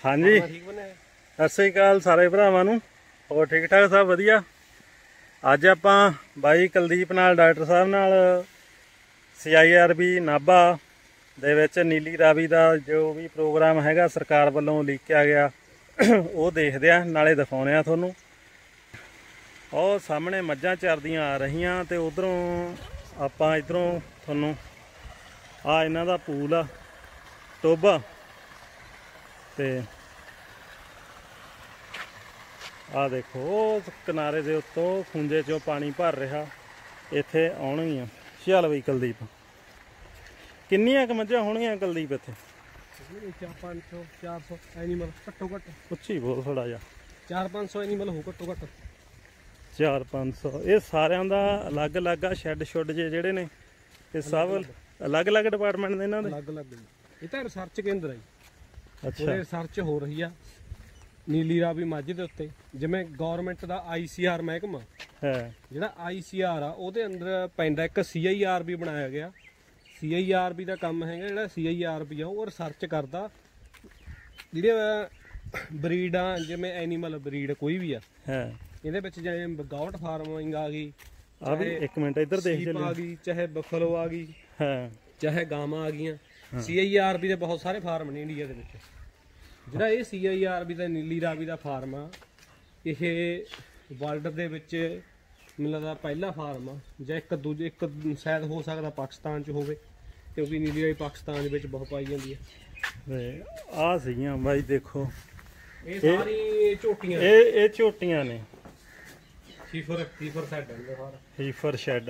हाँ जी सत श्री अकाल सारे भरावां नूं। और ठीक ठाक सब वधिया। अज आपां बाई कुलदीप नाल डॉक्टर साहब नाल CIRB नाभा दे विच नीली रावी दा जो भी प्रोग्राम हैगा सरकार वल्लों लीकिया गया वो देखदे आ, नाले दिखाउणे आ तुहानूं। और सामने मझां चरदियां आ रहीआं ते उधरों आपां इधरों तुहानूं आ इन्हां दा पूल आ टोबा ते आ देखो किनारे दे उत्तों खुंजे चों पानी भर रहा। इत्थे आउणगियां। चल बई कुलदीप किन्नियां क मझां होणगियां कुलदीप इत्थे? 500 400 एनीमल घट्टो घट्ट। उच्ची बोल थोड़ा जा। 400-500 एनीमल हो घट्टो घट्ट। 400-500 ये सारियां दा अलग अलग आ। शैड शुड जेहड़े ने ये सब अलग अलग डिपार्टमेंट दे इन्हां दे अलग अलग ये तां रिसर्च केंद्र है। अच्छा रिसर्च हो रही है नीली रावी मझ दे उत्ते। जिवें गौरमेंट दा ICR महकमा है जिहड़ा ICR आ ਉਹਦੇ अंदर पैंदा एक CIRB बनाया गया। CIRB ਦਾ ਕੰਮ ਹੈਗਾ ਜਿਹੜਾ CIRB ਆ ਉਹ ਰਿਸਰਚ ਕਰਦਾ ਜਿਹੜੇ ਬਰੀਡਾਂ ਜਿਵੇਂ ਐਨੀਮਲ ਬਰੀਡ ਕੋਈ ਵੀ ਆ ਹੈ ਇਹਦੇ ਵਿੱਚ ਜਿਵੇਂ ਗਾਊਟ ਫਾਰਮਿੰਗ ਆ ਗਈ ਆ ਵੀ ਇੱਕ ਮਿੰਟ ਇੱਧਰ ਦੇਖ ਚੱਲੇ ਆ ਗਈ ਚਾਹੇ ਬਫਲੋ ਆ ਗਈ ਹੈ ਚਾਹੇ ਗਾਵਾਂ ਆ ਗਈਆਂ। CIRB ਦੇ ਬਹੁਤ ਸਾਰੇ ਫਾਰਮ ਨੇ ਇੰਡੀਆ ਦੇ ਵਿੱਚ। ਜਿਹੜਾ ਇਹ CIRB ਦਾ ਨੀਲੀ ਰਾਵੀ ਦਾ ਫਾਰਮ ਆ ਇਹ ਵਰਲਡ ਦੇ ਵਿੱਚ ਮੈਨੂੰ ਲੱਗਦਾ ਪਹਿਲਾ ਫਾਰਮ ਆ ਜਾਂ ਇੱਕ ਸ਼ਾਇਦ ਹੋ ਸਕਦਾ ਪਾਕਿਸਤਾਨ 'ਚ ਹੋਵੇ ਕਿਉਂਕਿ ਨੀਲੀ ਰਾਵੀ ਪਾਕਿਸਤਾਨ ਦੇ ਵਿੱਚ ਬਹੁਤ ਪਾਈ ਜਾਂਦੀ ਹੈ। ਆ ਸੀਗੀਆਂ ਬਾਈ ਦੇਖੋ ਇਹ ਸਾਰੀ ਝੋਟੀਆਂ ਇਹ ਝੋਟੀਆਂ ਨੇ ਹੀਫਰ ਸੈੱਡ ਹੁੰਦੇ ਸਾਰਾ ਹੀਫਰ ਸ਼ੈੱਡ।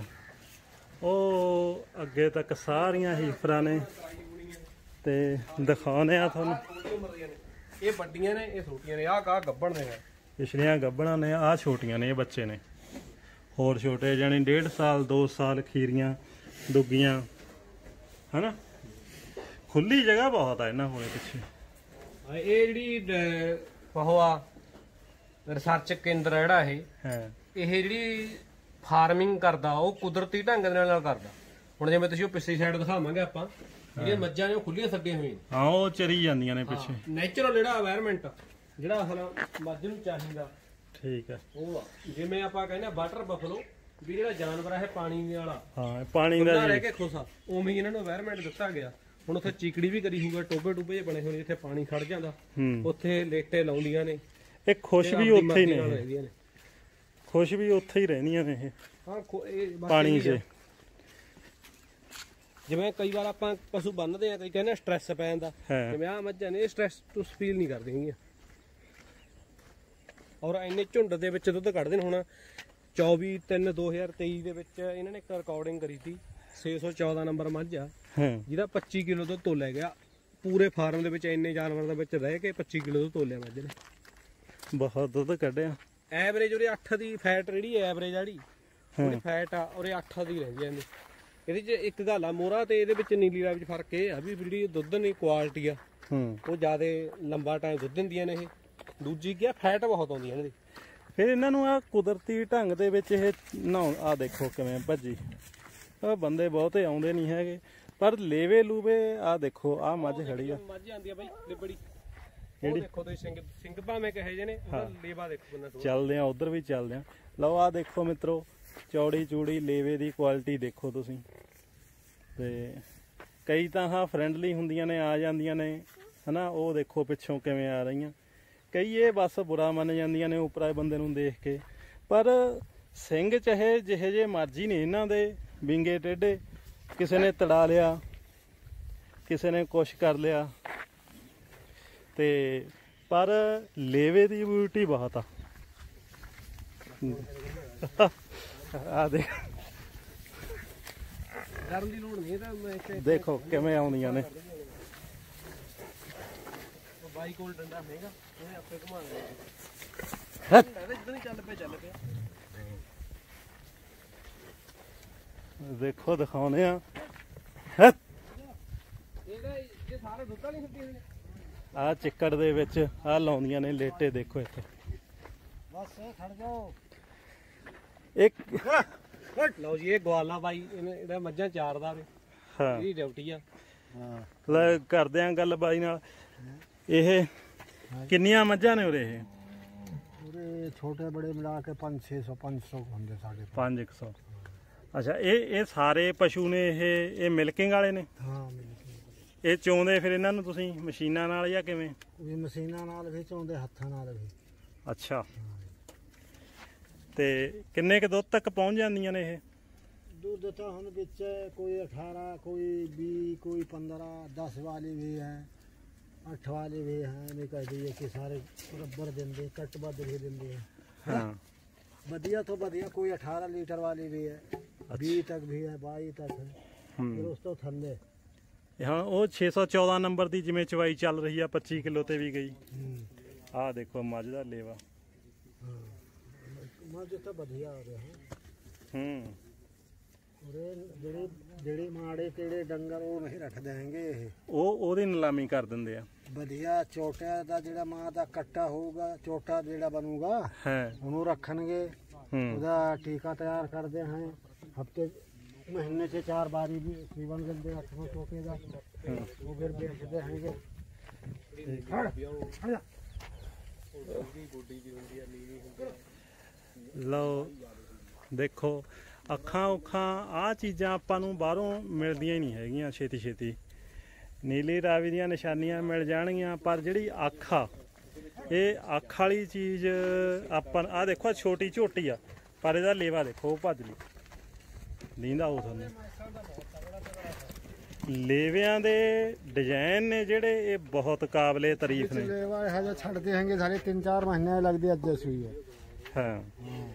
ਉਹ ਅੱਗੇ ਤੱਕ ਸਾਰੀਆਂ ਹੀਫਰਾਂ ਨੇ ਤੇ ਦਿਖਾਉਣੇ ਆ ਤੁਹਾਨੂੰ। ਇਹ ਵੱਡੀਆਂ ਨੇ ਇਹ ਛੋਟੀਆਂ ਨੇ। ਆਹ ਗੱਭਣ ਨੇ ਪਿਛਲੀਆਂ ਗੱਭਣਾਂ ਨੇ ਆਹ ਛੋਟੀਆਂ ਨੇ ਇਹ ਬੱਚੇ ਨੇ। ਹੋਰ ਛੋਟੇ ਜਾਨੀ 1.5 ਸਾਲ 2 ਸਾਲ ਖੀਰੀਆਂ ਦੁੱਗੀਆਂ ਹਨਾ। ਖੁੱਲੀ ਜਗ੍ਹਾ ਬਹੁਤ ਆ ਇਹਨਾਂ ਕੋਲੇ ਪਿੱਛੇ। ਇਹ ਜਿਹੜੀ ਉਹ ਆ ਰਿਸਰਚ ਕੇਂਦਰ ਆ ਜਿਹੜਾ ਇਹ ਜਿਹੜੀ ਫਾਰਮਿੰਗ ਕਰਦਾ ਉਹ ਕੁਦਰਤੀ ਢੰਗ ਦੇ ਨਾਲ ਕਰਦਾ। ਹੁਣ ਜਿਵੇਂ ਤੁਸੀਂ ਉਹ ਪਿਛਲੀ ਸਾਈਡ ਦਿਖਾਵਾਂਗੇ ਆਪਾਂ ਜਿਹੜੀਆਂ ਮੱਝਾਂ ਨੇ ਉਹ ਖੁੱਲੀਆਂ ਛੱਡੀਆਂ ਹੋਈਆਂ ਨੇ। ਹਾਂ ਉਹ ਚਰੀ ਜਾਂਦੀਆਂ ਨੇ ਪਿੱਛੇ। ਨੈਚੁਰਲ ਜਿਹੜਾ এনवायरमेंट ਜਿਹੜਾ ਅਸਲ ਮੱਝ ਨੂੰ ਚਾਹੀਦਾ ਠੀਕ ਹੈ ਉਹ ਆ। ਜਿਵੇਂ ਆਪਾਂ ਕਹਿੰਦੇ ਆ ਵਾਟਰ ਬਫਲੋ ਵੀ ਜਿਹੜਾ ਜਾਨਵਰ ਹੈ ਪਾਣੀ ਵਾਲਾ ਹਾਂ ਪਾਣੀ ਦਾ ਰਹਿ ਕੇ ਖੁਸ਼ ਆ ਉਵੇਂ ਹੀ ਇਹਨਾਂ ਨੂੰ এনवायरमेंट ਦਿੱਤਾ ਗਿਆ। ਹੁਣ ਉੱਥੇ ਚੀਕੜੀ ਵੀ ਕਰੀ ਹੋਊਗਾ ਟੋਬੇ ਜੇ ਬਣੇ ਹੋਏ ਜਿੱਥੇ ਪਾਣੀ ਖੜ ਜਾਂਦਾ ਉੱਥੇ ਲੇਟੇ ਲਾਉਂਦੀਆਂ ਨੇ। ਇਹ ਖੁਸ਼ ਵੀ ਉੱਥੇ ਹੀ ਨੇ ਖੁਸ਼ ਵੀ ਉੱਥੇ ਹੀ ਰਹਿੰਦੀਆਂ ਨੇ ਇਹ ਹਾਂ ਪਾਣੀ 'ਚ। ਜਿਵੇਂ ਕਈ ਵਾਰ ਆਪਾਂ ਪਸ਼ੂ ਬੰਨਦੇ ਆ ਕਈ ਕਹਿੰਦੇ ਸਟ੍ਰੈਸ ਪੈ ਜਾਂਦਾ ਜਿਵੇਂ ਆ ਮੱਝਾਂ ਨੇ ਸਟ੍ਰੈਸ ਤੁਸੀਂ ਫੀਲ ਨਹੀਂ ਕਰਦੀ ਹੈਗੀਆਂ। ਔਰ ਇੰਨੇ ਝੁੰਡ ਦੇ ਵਿੱਚ ਦੁੱਧ ਕੱਢਦੇ ਨੇ। ਹੁਣ 24/3/2023 ਦੇ ਵਿੱਚ ਇਹਨਾਂ ਨੇ ਇੱਕ ਰਿਕਾਰਡਿੰਗ ਕਰੀ ਸੀ 614 ਨੰਬਰ ਮੱਝ ਆ ਜਿਹਦਾ 25 ਕਿਲੋ ਦੁੱਧ ਤੋਲਿਆ ਗਿਆ ਪੂਰੇ ਫਾਰਮ ਦੇ ਵਿੱਚ। ਇੰਨੇ ਜਾਨਵਰ ਦੇ ਵਿੱਚ ਰਹਿ ਕੇ 25 ਕਿਲੋ ਦੁੱਧ ਤੋਲਿਆ ਮੱਝ ਨੇ। ਬਹੁਤ ਦੁੱਧ ਕੱਢਿਆ। ਐਵਰੇਜ ਉਹਦੇ 8 ਦੀ ਫੈਟ ਜਿਹੜੀ ਐਵਰੇਜ ਜਿਹੜੀ ਉਹਦੀ ਫੈਟ ਆ ਉਹਦੇ 8 ਦੀ ਰਹਿੰਦੀ ਜਾਂਦੀ। ਇਹਦੇ 'ਚ ਇੱਕ ਗੱਲ ਆ ਮੋਹਰਾ ਤੇ ਇਹਦੇ ਵਿੱਚ ਨੀਲੀ ਰਾਵੀ 'ਚ ਫਰਕ ਇਹ ਆ ਵੀ ਜਿਹੜੀ ਦੁੱਧ ਦੀ ਕੁਆਲਿਟੀ ਆ ਉਹ ਜ਼ਿਆਦਾ ਲੰਬਾ ਟਾਈਮ ਦੁੱਧ ਦਿੰਦੀਆਂ ਨੇ। ਇਹ ਦੂਜੀ ਕੀ ਆ ਫੈਟ ਬਹੁਤ ਆਉਂਦੀ ਇਹਨਾਂ ਦੀ। ਫਿਰ ਇਹਨਾਂ ਨੂੰ ਆ ਕੁਦਰਤੀ ਢੰਗ ਦੇ ਵਿੱਚ ਇਹ ਨਹਾਉਣ ਆ ਦੇਖੋ ਕਿਵੇਂ ਭੱਜੀ। ਆ ਬੰਦੇ ਬਹੁਤੇ ਆਉਂਦੇ ਨਹੀਂ ਹੈਗੇ ਪਰ ਲੇਵੇ ਲੂਵੇ ਆ ਦੇਖੋ ਆ ਮੱਝ ਖੜੀ ਆ। ਮੱਝ ਆਂਦੀ ਆ ਬਾਈ ਲਿਬੜੀ ਉਹ ਦੇਖੋ ਤੁਸੀਂ ਸਿੰਘ ਭਾਵੇਂ ਕਹੇ ਜੇ ਨੇ ਲੇਵਾ ਦੇਖੋ ਬੰਦਾ। ਚੱਲਦੇ ਆ ਉਧਰ ਵੀ ਚੱਲਦੇ ਆ। ਲਓ ਆ ਦੇਖੋ ਮਿੱਤਰੋ ਚੌੜੀ ਚੂੜੀ ਲੇਵੇ ਦੀ ਕੁਆਲਿਟੀ ਦੇਖੋ ਤੁਸੀਂ। ਤੇ ਕਈ ਤਾਂ ਹਾਂ ਫਰੈਂਡਲੀ ਹੁੰਦੀਆਂ ਨੇ ਆ ਜਾਂਦੀਆਂ ਨੇ ਹਨਾ। ਉਹ ਦੇਖੋ ਪਿੱਛੋਂ ਕਿਵੇਂ ਆ ਰਹੀਆਂ। ਕਈ ਇਹ ਬਸ ਬੁਰਾ ਮੰਨ ਜਾਂਦੀਆਂ ਨੇ ਉਪਰਾਏ ਬੰਦੇ ਨੂੰ ਦੇਖ ਕੇ। ਪਰ ਸਿੰਘ ਚਾਹੇ ਜਿਹੇ ਜੇ ਮਰਜ਼ੀ ਨੇ ਇਹਨਾਂ ਦੇ ਵਿੰਗੇ ਟੇਢੇ ਕਿਸੇ ਨੇ ਤੜਾ ਲਿਆ ਕਿਸੇ ਨੇ ਕੁਛ ਕਰ ਲਿਆ ਤੇ ਪਰ ਲੇਵੇ ਦੀ ਬਿਊਟੀ ਬਹੁਤ ਆ। ਆ ਦੇਖ ਕਰਨ ਦੀ ਲੋੜ ਨਹੀਂ ਤਾਂ ਦੇਖੋ ਕਿਵੇਂ ਆਉਂਦੀਆਂ ਨੇ। ਬਾਈ ਕੋਲ ਡੰਡਾ ਹੈਗਾ ਉਹਨੇ ਆਪੇ ਘੁਮਾਉਣਾ ਜਿੱਦਾਂ ਹੀ ਚੱਲ ਪਿਆ ਦੇਖੋ ਦਿਖਾਉਣੇ ਆ। ਇਹ ਸਾਰੇ ਦੁੱਧ ਨਹੀਂ ਛੱਡੀ ਹੋਏ ਆ ਚਿੱਕੜ ਦੇ ਵਿੱਚ ਆ ਲਾਉਂਦੀਆਂ ਨੇ ਲੇਟੇ ਦੇਖੋ ਇੱਥੇ। ਬਸ ਖੜ ਜਾਓ ਇੱਕ ਲਓ ਜੀ ਇਹ ਗਵਾਲਾ ਬਾਈ ਇਹਦਾ ਮੱਝਾਂ ਚਾਰਦਾ ਵੇ। ਇਹਦੀ ਡਿਊਟੀ ਆ। ਲੈ ਕਰਦੇ ਆਂ ਗੱਲ ਬਾਈ ਨਾਲ। ਇਹ ਕਿੰਨੀਆਂ ਮੱਝਾਂ ਨੇ ਉਰੇ ਇਹ? ਪੂਰੇ ਛੋਟੇ ਬੜੇ ਮਿਲਾ ਕੇ 500 ਹੁੰਦੇ ਸਾਡੇ 500। ਅੱਛਾ, ਇਹ ਸਾਰੇ ਪਸ਼ੂ ਨੇ ਇਹ ਮਿਲਕਿੰਗ ਵਾਲੇ ਨੇ? ਹਾਂ, ਇਹ ਚੋਂਦੇ ਫਿਰ ਇਹਨਾਂ ਨੂੰ ਤੁਸੀਂ ਮਸ਼ੀਨਾਂ ਨਾਲ ਜਾਂ ਕਿਵੇਂ? ਵੀ ਮਸ਼ੀਨਾਂ ਨਾਲ ਵੀ ਚੋਂਦੇ, ਹੱਥਾਂ ਨਾਲ ਵੀ। ਅੱਛਾ, ਤੇ ਕਿੰਨੇ ਕੁ ਦੁੱਧ ਤੱਕ ਪਹੁੰਚ ਜਾਂਦੀਆਂ ਨੇ ਇਹ? दूध तो हम बेचे कोई 18, कोई 20, कोई 15, 10 वाले भी हैं, 8 वाले भी हैं। नहीं कह दिए कि सारे बराबर देंगे, कट बद भी देंगे। हाँ, बढ़िया तो बढ़िया, कोई 18 लीटर वाली भी है, 20 तक भी है, 22 तक है। फिर उस तो थल्ले ਹਾਂ ਉਹ 614 ਨੰਬਰ ਦੀ ਜਿਵੇਂ ਚਵਾਈ ਚੱਲ ਰਹੀ ਆ 25 ਕਿਲੋ ਤੇ ਵੀ ਗਈ। ਆਹ ਦੇਖੋ ਮੱਝ ਦਾ ਲੇਵਾ। मझ तो बढ़िया हो रहे हैं। ਜਿਹੜੇ ਮਾੜੇ ਕਿਹੜੇ ਡੰਗਰ ਉਹ ਨਹੀਂ ਰੱਖ ਦੇਣਗੇ ਇਹ, ਉਹਦੀ ਨਿਲਾਮੀ ਕਰ ਦਿੰਦੇ ਆ। ਵਧੀਆ ਚੋਟਿਆਂ ਦਾ ਜਿਹੜਾ ਮਾਂ ਦਾ ਕੱਟਾ ਹੋਊਗਾ, ਚੋਟਾ ਜਿਹੜਾ ਬਣੂਗਾ ਉਹਨੂੰ ਰੱਖਣਗੇ। ਉਹਦਾ ਟੀਕਾ ਤਿਆਰ ਕਰਦੇ ਹਾਂ, ਹਫਤੇ ਮਹੀਨੇ 'ਚ 4 ਵਾਰੀ ਵੀ ਸੀਵਨ ਦਿੰਦੇ 8 ਟੋਕੇ ਦਾ, ਉਹ ਫਿਰ ਵੇਚਦੇ ਹੈਗੇ। ਲਓ ਦੇਖੋ, ਅੱਖਾਂ ਉਖਾਂ ਆਹ ਚੀਜ਼ਾਂ ਆਪਾਂ ਨੂੰ ਬਾਹਰੋਂ ਮਿਲਦੀਆਂ ਹੀ ਨਹੀਂ ਹੈਗੀਆਂ ਛੇਤੀ ਛੇਤੀ। ਨੀਲੀ ਰਾਵੀ ਦੀਆਂ ਨਿਸ਼ਾਨੀਆਂ ਮਿਲ ਜਾਣਗੀਆਂ, ਪਰ ਜਿਹੜੀ ਅੱਖ ਆ, ਇਹ ਅੱਖ ਵਾਲੀ ਚੀਜ਼ ਆਪਾਂ ਆਹ ਦੇਖੋ, ਛੋਟੀ ਝੋਟੀ ਆ ਪਰ ਇਹਦਾ ਲੇਵਾ ਦੇਖੋ, ਉਹ ਭੱਜ ਲਈ ਲੀਂਦਾ ਉਹ ਤੁਹਾਨੂੰ। ਲੇਵਿਆਂ ਦੇ ਡਿਜ਼ਾਈਨ ਨੇ ਜਿਹੜੇ ਇਹ ਬਹੁਤ ਕਾਬਲੇ ਤਾਰੀਫ ਨੇ। ਲੇਵਾ ਇਹ ਜਿਹਾ ਛੱਡਦੇ ਹੈਗੇ ਸਾਰੇ 3-4 ਮਹੀਨੇ ਲੱਗਦੇ ਅੱਜ ਸੂਈ ਹੈ। ਹਾਂ,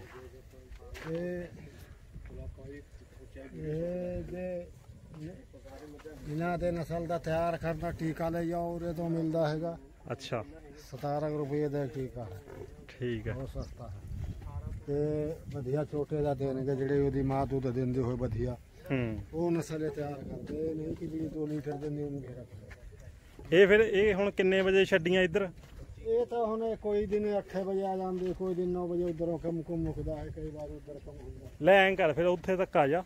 ਇਹਨਾਂ ਦੇ ਨਸਲ ਦਾ ਤਿਆਰ ਕਰਨਾ, ਟੀਕਾ ਲੈ ਜਾਓ ਉਰੇ ਤੋਂ ਮਿਲਦਾ ਹੈਗਾ। ਅੱਛਾ, 17 ਰੁਪਏ ਦਾ ਟੀਕਾ ਹੈ, ਠੀਕ ਹੈ, ਬਹੁਤ ਸਸਤਾ ਹੈ। ਤੇ ਵਧੀਆ ਛੋਟੇ ਦਾ ਦੇਣਗੇ ਜਿਹੜੇ ਉਹਦੀ ਮਾਂ ਦੁੱਧ ਦਿੰਦੇ ਹੋਏ ਵਧੀਆ, ਉਹ ਨਸਲ ਤਿਆਰ ਕਰਦੇ, ਨਹੀਂ ਕਿ ਜਿਹੜੀ 2 ਲੀਟਰ ਦਿੰਦੀ ਉਹਨੂੰ ਘੇਰਾ ਕਰਦੇ। ਇਹ ਫਿਰ ਇਹ ਹੁਣ ਕਿੰਨੇ ਵਜੇ ਛੱਡੀਆਂ ਇੱਧਰ? ਇਹ ਤਾਂ ਹੁਣ ਕੋਈ ਦਿਨ 8 ਵਜੇ ਆ ਜਾਂਦੇ, ਕੋਈ ਦਿਨ 9 ਵਜੇ ਉਧਰੋਂ ਕੰਮ ਮੁੱਕਦਾ ਹੈ, ਕਈ ਵਾਰ ਉਧਰ ਕੰਮ ਹੁੰਦਾ। ਲੈ ਐਂ ਕਰ, ਫਿਰ ਉੱਥੇ ਤੱਕ ਆ ਜਾ।